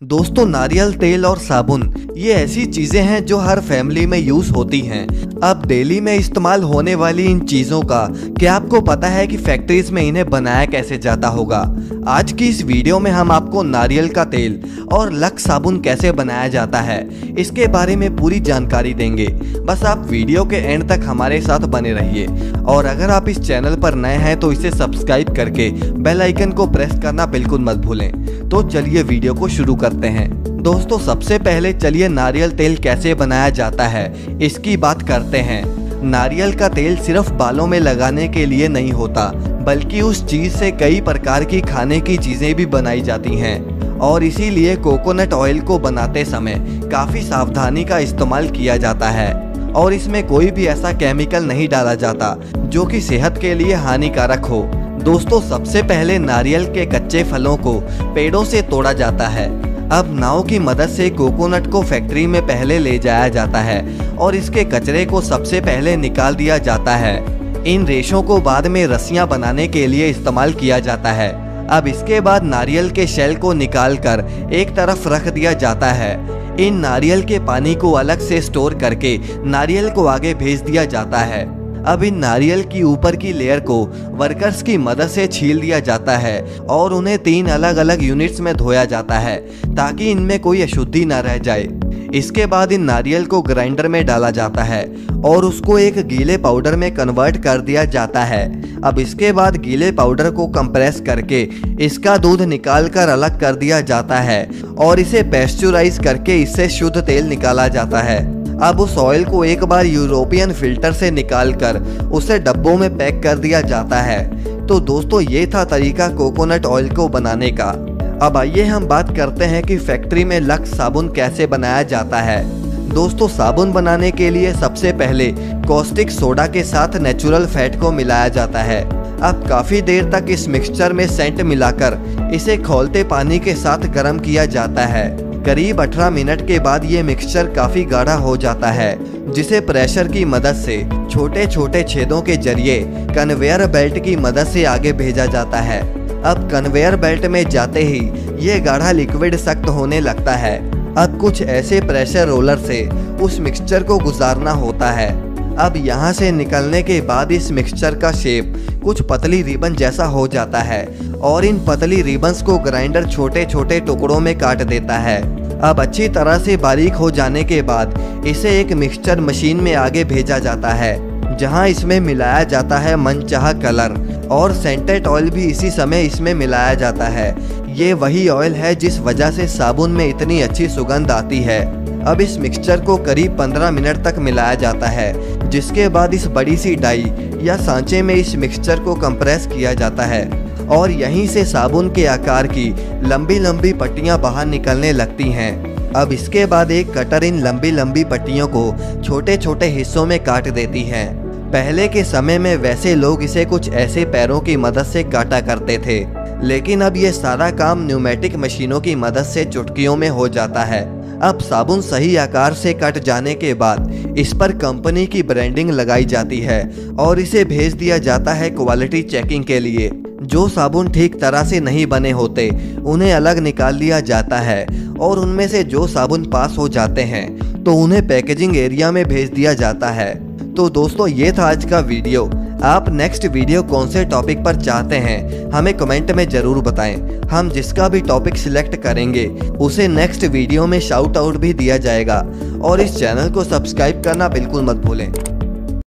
दोस्तों, नारियल तेल और साबुन ये ऐसी चीजें हैं जो हर फैमिली में यूज होती हैं। अब डेली में इस्तेमाल होने वाली इन चीजों का क्या आपको पता है कि फैक्ट्रीज में इन्हें बनाया कैसे जाता होगा? आज की इस वीडियो में हम आपको नारियल का तेल और लक्स साबुन कैसे बनाया जाता है इसके बारे में पूरी जानकारी देंगे। बस आप वीडियो के एंड तक हमारे साथ बने रहिए और अगर आप इस चैनल पर नए हैं तो इसे सब्सक्राइब करके बेल आइकन को प्रेस करना बिल्कुल मत भूलें। तो चलिए वीडियो को शुरू करते हैं। दोस्तों, सबसे पहले चलिए नारियल तेल कैसे बनाया जाता है इसकी बात करते हैं। नारियल का तेल सिर्फ बालों में लगाने के लिए नहीं होता, बल्कि उस चीज से कई प्रकार की खाने की चीजें भी बनाई जाती हैं और इसीलिए कोकोनट ऑयल को बनाते समय काफी सावधानी का इस्तेमाल किया जाता है और इसमें कोई भी ऐसा केमिकल नहीं डाला जाता जो कि सेहत के लिए हानिकारक हो। दोस्तों, सबसे पहले नारियल के कच्चे फलों को पेड़ों से तोड़ा जाता है। अब नाव की मदद से कोकोनट को फैक्ट्री में पहले ले जाया जाता है और इसके कचरे को सबसे पहले निकाल दिया जाता है। इन रेशों को बाद में रस्सियां बनाने के लिए इस्तेमाल किया जाता है। अब इसके बाद नारियल के शेल को निकालकर एक तरफ रख दिया जाता है। इन नारियल के पानी को अलग से स्टोर करके नारियल को आगे भेज दिया जाता है। अब इन नारियल की ऊपर की लेयर को वर्कर्स की मदद से छील दिया जाता है और उन्हें 3 अलग अलग यूनिट्स में धोया जाता है ताकि इनमें कोई अशुद्धि न रह जाए। इसके बाद इन नारियल को ग्राइंडर में डाला जाता है और उसको एक गीले पाउडर में कन्वर्ट कर दिया जाता है। अब इसके बाद गीले पाउडर को कंप्रेस करके इसका दूध निकाल कर अलग कर दिया जाता है और इसे पेस्चुराइज करके इससे शुद्ध तेल निकाला जाता है। अब उस ऑयल को एक बार यूरोपियन फिल्टर से निकालकर उसे डब्बों में पैक कर दिया जाता है। तो दोस्तों, ये था तरीका कोकोनट ऑयल को बनाने का। अब आइए हम बात करते हैं कि फैक्ट्री में लक्स साबुन कैसे बनाया जाता है। दोस्तों, साबुन बनाने के लिए सबसे पहले कॉस्टिक सोडा के साथ नेचुरल फैट को मिलाया जाता है। अब काफी देर तक इस मिक्सचर में सेंट मिलाकर इसे खौलते पानी के साथ गर्म किया जाता है। करीब 18 मिनट के बाद ये मिक्सचर काफी गाढ़ा हो जाता है, जिसे प्रेशर की मदद से छोटे छोटे छेदों के जरिए कन्वेयर बेल्ट की मदद से आगे भेजा जाता है। अब कन्वेयर बेल्ट में जाते ही ये गाढ़ा लिक्विड सख्त होने लगता है। अब कुछ ऐसे प्रेशर रोलर से उस मिक्सचर को गुजारना होता है। अब यहाँ से निकलने के बाद इस मिक्सचर का शेप कुछ पतली रिबन जैसा हो जाता है और इन पतली रिबन्स को ग्राइंडर छोटे छोटे टुकड़ों में काट देता है। अब अच्छी तरह से बारीक हो जाने के बाद इसे एक मिक्सचर मशीन में आगे भेजा जाता है, जहां इसमें मिलाया जाता है मनचाहा कलर और सेंटेड ऑयल भी इसी समय इसमें मिलाया जाता है। ये वही ऑयल है जिस वजह से साबुन में इतनी अच्छी सुगंध आती है। अब इस मिक्सचर को करीब 15 मिनट तक मिलाया जाता है, जिसके बाद इस बड़ी सी डाई या सांचे में इस मिक्सचर को कंप्रेस किया जाता है और यहीं से साबुन के आकार की लंबी लंबी पट्टियां बाहर निकलने लगती हैं। अब इसके बाद एक कटर इन लंबी लंबी पट्टियों को छोटे छोटे हिस्सों में काट देती है। पहले के समय में वैसे लोग इसे कुछ ऐसे पैरों की मदद से काटा करते थे, लेकिन अब ये सारा काम न्यूमेटिक मशीनों की मदद से चुटकियों में हो जाता है। अब साबुन सही आकार से कट जाने के बाद इस पर कंपनी की ब्रांडिंग लगाई जाती है और इसे भेज दिया जाता है क्वालिटी चेकिंग के लिए। जो साबुन ठीक तरह से नहीं बने होते उन्हें अलग निकाल लिया जाता है और उनमें से जो साबुन पास हो जाते हैं तो उन्हें पैकेजिंग एरिया में भेज दिया जाता है। तो दोस्तों, ये था आज का वीडियो। आप नेक्स्ट वीडियो कौन से टॉपिक पर चाहते हैं हमें कमेंट में ज़रूर बताएं। हम जिसका भी टॉपिक सिलेक्ट करेंगे उसे नेक्स्ट वीडियो में शाउट आउट भी दिया जाएगा और इस चैनल को सब्सक्राइब करना बिल्कुल मत भूलें।